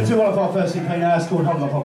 to one of our first EP now, it's called Hold Up.